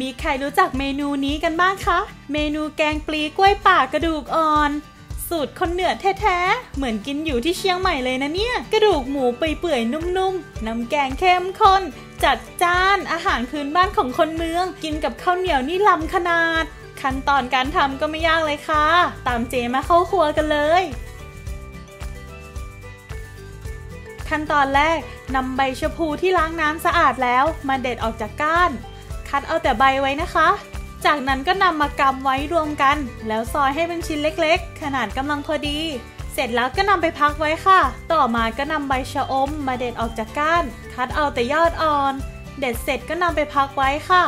มีใครรู้จักเมนูนี้กันบ้างคะเมนูแกงปลีกล้วยป่ากระดูกอ่อนสูตรคนเหนือแท้ๆเหมือนกินอยู่ที่เชียงใหม่เลยนะเนี่ยกระดูกหมูเปื่อยๆนุ่มๆน้ำแกงเข้มข้นจัดจ้านอาหารพื้นบ้านของคนเมืองกินกับข้าวเหนียวนี่ล้ำขนาดขั้นตอนการทำก็ไม่ยากเลยค่ะตามเจมาเข้าครัวกันเลยขั้นตอนแรกนำใบชะพูที่ล้างน้ำสะอาดแล้วมาเด็ดออกจากก้านคัดเอาแต่ใบไว้นะคะจากนั้นก็นำมากำไว้รวมกันแล้วซอยให้เป็นชิ้นเล็กๆขนาดกำลังพอดีเสร็จแล้วก็นำไปพักไว้ค่ะต่อมาก็นำใบชะอมมาเด็ดออกจากก้านคัดเอาแต่ยอดอ่อนเด็ดเสร็จก็นำไปพักไว้ค่ะ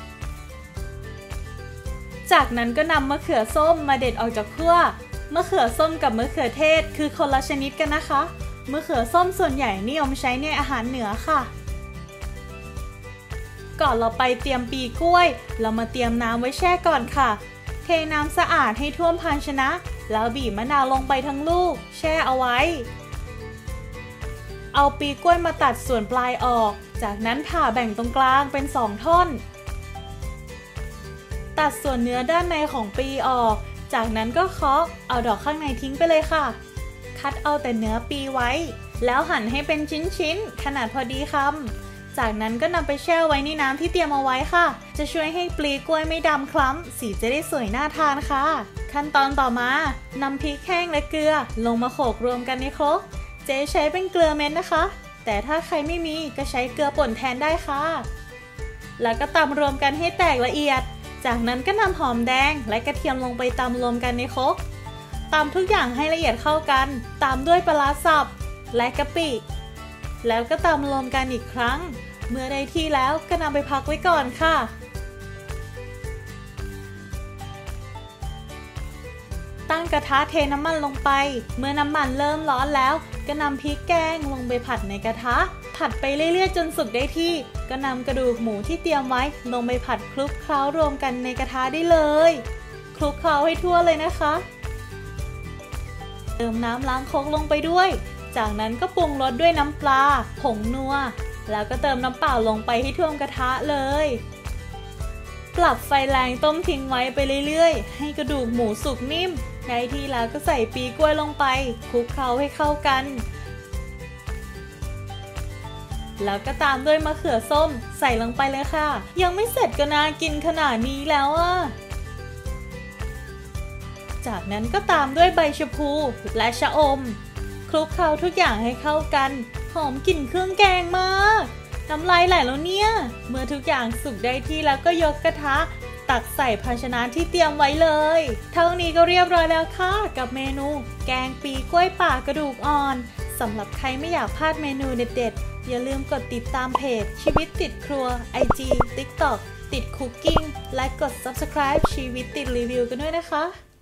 จากนั้นก็นำมะเขือส้มมาเด็ดออกจากขั้วมะเขือส้มกับมะเขือเทศคือคนละชนิดกันนะคะมะเขือส้มส่วนใหญ่นิยมใช้ในอาหารเหนือค่ะก่อนเราไปเตรียมปีกล้วยเรามาเตรียมน้ำไว้แช่ก่อนค่ะเทน้ำสะอาดให้ท่วมภาชนะแล้วบีบมะนาวลงไปทั้งลูกแช่เอาไว้เอาปีกล้วยมาตัดส่วนปลายออกจากนั้นผ่าแบ่งตรงกลางเป็น2ท่อนตัดส่วนเนื้อด้านในของปีออกจากนั้นก็เคาะเอาดอกข้างในทิ้งไปเลยค่ะคัดเอาแต่เนื้อปีไว้แล้วหั่นให้เป็นชิ้นๆขนาดพอดีคำจากนั้นก็นำไปแช่ไว้ในน้ำที่เตรียมเอาไว้ค่ะจะช่วยให้ปลีกล้วยไม่ดำคล้ำสีจะได้สวยน่าทานค่ะขั้นตอนต่อมานำพริกแห้งและเกลือลงมาโขลกรวมกันในครกเจ๊ใช้เป็นเกลือเม็ดนะคะแต่ถ้าใครไม่มีก็ใช้เกลือป่นแทนได้ค่ะแล้วก็ตำรวมกันให้แตกละเอียดจากนั้นก็นำหอมแดงและกระเทียมลงไปตำรวมกันในครกตำทุกอย่างให้ละเอียดเข้ากันตามด้วยปลาร้าสับและกะปิแล้วก็ตำรวมกันอีกครั้งเมื่อได้ที่แล้วก็นำไปพักไว้ก่อนค่ะตั้งกระทะเทน้ำมันลงไปเมื่อน้ำมันเริ่มร้อนแล้วก็นำพริกแกงลงไปผัดในกระทะผัดไปเรื่อยๆจนสุกได้ที่ก็นำกระดูกหมูที่เตรียมไว้ลงไปผัดคลุกเคล้ารวมกันในกระทะได้เลยคลุกเคล้าให้ทั่วเลยนะคะเติมน้ำล้างครกลงไปด้วยจากนั้นก็ปรุงรสด้วยน้ำปลาผงนัวแล้วก็เติมน้ำเปล่าลงไปให้ท่วมกระทะเลยปรับไฟแรงต้มทิ้งไว้ไปเรื่อยๆให้กระดูกหมูสุกนิ่มได้ที่แล้วก็ใส่ปีกล้วยลงไปคลุกเคล้าให้เข้ากันแล้วก็ตามด้วยมะเขือส้มใส่ลงไปเลยค่ะยังไม่เสร็จก็น่ากินขนาดนี้แล้วอ่ะจากนั้นก็ตามด้วยใบชะพูและชะอมคลุกเคล้าทุกอย่างให้เข้ากันหอมกลิ่นเครื่องแกงมากน้ำลายไหลแล้วเนี่ยเมื่อทุกอย่างสุกได้ที่แล้วก็ยกกระทะตักใส่ภาชนะที่เตรียมไว้เลยเท่านี้ก็เรียบร้อยแล้วค่ะกับเมนูแกงปีกล้วยป่ากระดูกอ่อนสำหรับใครไม่อยากพลาดเมนูเด็ดๆอย่าลืมกดติดตามเพจชีวิตติดครัว IG TikTok ติดคุกกิ้งและกด Subscribe ชีวิตติดรีวิวกันด้วยนะคะ